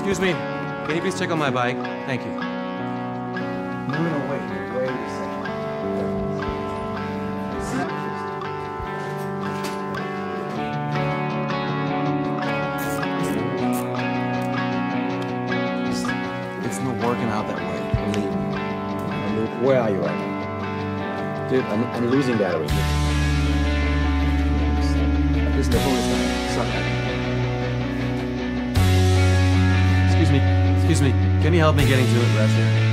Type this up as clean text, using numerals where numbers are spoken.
Excuse me, can you please check on my bike? Thank you. No, wait a second. It's not working out that way. Believe me. Where are you right now? Dude, I'm losing battery. Listen, the phone is dying. Sorry. Excuse me. Can you help me getting to it, Brat here?